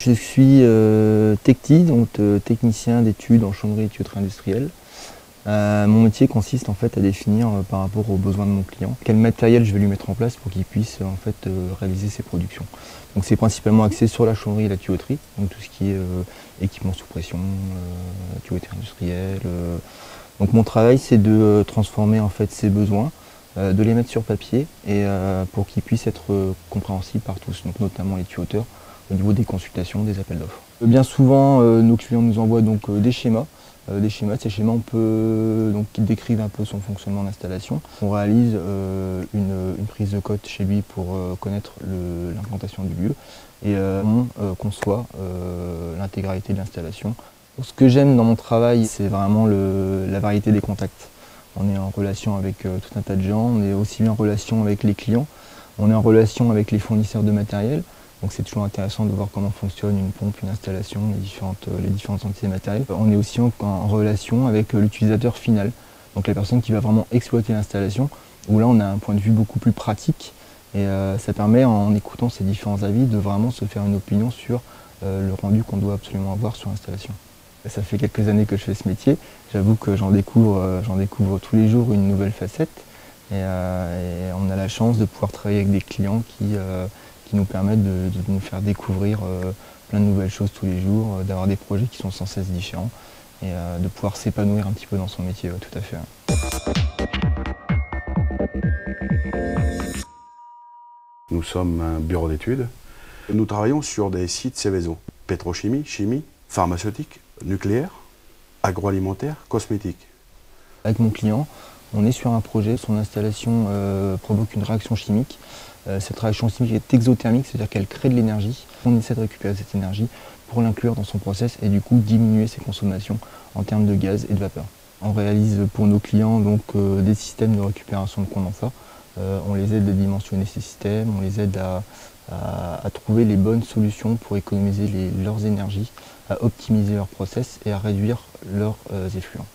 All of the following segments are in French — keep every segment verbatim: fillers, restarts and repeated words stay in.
Je suis euh, techti, donc euh, technicien d'études en chaudronnerie et tuyauterie industrielle. Euh, mon métier consiste en fait à définir euh, par rapport aux besoins de mon client quel matériel je vais lui mettre en place pour qu'il puisse en fait euh, réaliser ses productions. Donc c'est principalement axé sur la chaudronnerie et la tuyauterie, donc tout ce qui est euh, équipement sous pression, euh, tuyauterie industrielle. Euh. Donc mon travail c'est de euh, transformer en fait ces besoins, euh, de les mettre sur papier et euh, pour qu'ils puissent être euh, compréhensibles par tous, donc notamment les tuyauteurs au niveau des consultations, des appels d'offres. Bien souvent euh, nos clients nous envoient donc euh, des schémas. Euh, des schémas, ces schémas on peut, donc, qui décrivent un peu son fonctionnement d'installation. On réalise euh, une, une prise de cote chez lui pour euh, connaître l'implantation du lieu et euh, on euh, conçoit euh, l'intégralité de l'installation. Ce que j'aime dans mon travail, c'est vraiment le, la variété des contacts. On est en relation avec euh, tout un tas de gens, on est aussi bien en relation avec les clients, on est en relation avec les fournisseurs de matériel. Donc c'est toujours intéressant de voir comment fonctionne une pompe, une installation, les différentes, les différentes entités matérielles. On est aussi en, en relation avec l'utilisateur final, donc la personne qui va vraiment exploiter l'installation, où là on a un point de vue beaucoup plus pratique et euh, ça permet en écoutant ces différents avis de vraiment se faire une opinion sur euh, le rendu qu'on doit absolument avoir sur l'installation. Ça fait quelques années que je fais ce métier, j'avoue que j'en découvre, euh, j'en découvre tous les jours une nouvelle facette et, euh, et on a la chance de pouvoir travailler avec des clients qui euh, qui nous permettent de, de nous faire découvrir euh, plein de nouvelles choses tous les jours, euh, d'avoir des projets qui sont sans cesse différents et euh, de pouvoir s'épanouir un petit peu dans son métier, ouais, tout à fait. Nous sommes un bureau d'études. Nous travaillons sur des sites Seveso, pétrochimie, chimie, pharmaceutique, nucléaire, agroalimentaire, cosmétique. Avec mon client, on est sur un projet, son installation euh, provoque une réaction chimique. Euh, cette réaction chimique est exothermique, c'est-à-dire qu'elle crée de l'énergie. On essaie de récupérer cette énergie pour l'inclure dans son process et du coup diminuer ses consommations en termes de gaz et de vapeur. On réalise pour nos clients donc, euh, des systèmes de récupération de condensat. Euh, on les aide à dimensionner ces systèmes, on les aide à, à, à trouver les bonnes solutions pour économiser les, leurs énergies, à optimiser leur process et à réduire leurs euh, effluents.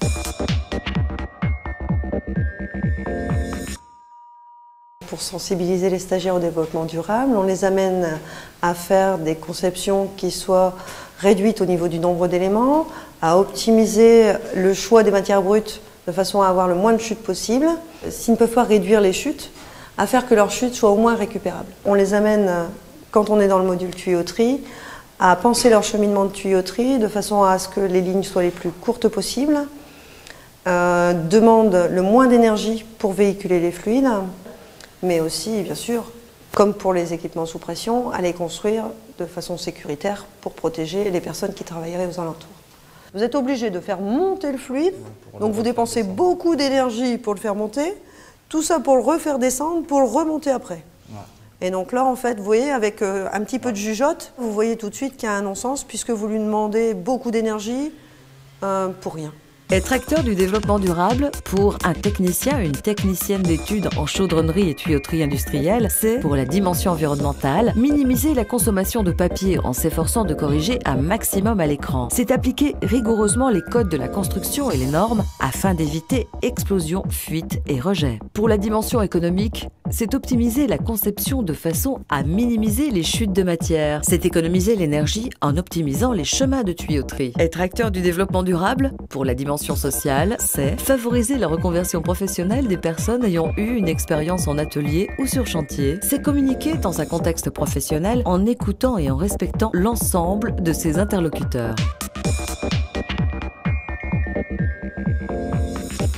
Pour sensibiliser les stagiaires au développement durable, on les amène à faire des conceptions qui soient réduites au niveau du nombre d'éléments, à optimiser le choix des matières brutes de façon à avoir le moins de chutes possible. S'ils ne peuvent pas réduire les chutes, à faire que leurs chutes soient au moins récupérables. On les amène, quand on est dans le module tuyauterie, à penser leur cheminement de tuyauterie de façon à ce que les lignes soient les plus courtes possibles, euh, demandent le moins d'énergie pour véhiculer les fluides, mais aussi, bien sûr, comme pour les équipements sous pression, à les construire de façon sécuritaire pour protéger les personnes qui travailleraient aux alentours. Vous êtes obligé de faire monter le fluide, donc vous dépensez beaucoup d'énergie pour le faire monter, tout ça pour le refaire descendre, pour le remonter après. Et donc là, en fait, vous voyez, avec euh, un petit peu de jugeote, vous voyez tout de suite qu'il y a un non-sens puisque vous lui demandez beaucoup d'énergie euh, pour rien. Être acteur du développement durable, pour un technicien, une technicienne d'études en chaudronnerie et tuyauterie industrielle, c'est, pour la dimension environnementale, minimiser la consommation de papier en s'efforçant de corriger un maximum à l'écran. C'est appliquer rigoureusement les codes de la construction et les normes afin d'éviter explosion, fuite et rejet. Pour la dimension économique, c'est optimiser la conception de façon à minimiser les chutes de matière. C'est économiser l'énergie en optimisant les chemins de tuyauterie. Être acteur du développement durable, pour la dimension sociale, c'est favoriser la reconversion professionnelle des personnes ayant eu une expérience en atelier ou sur chantier. C'est communiquer dans un contexte professionnel en écoutant et en respectant l'ensemble de ses interlocuteurs.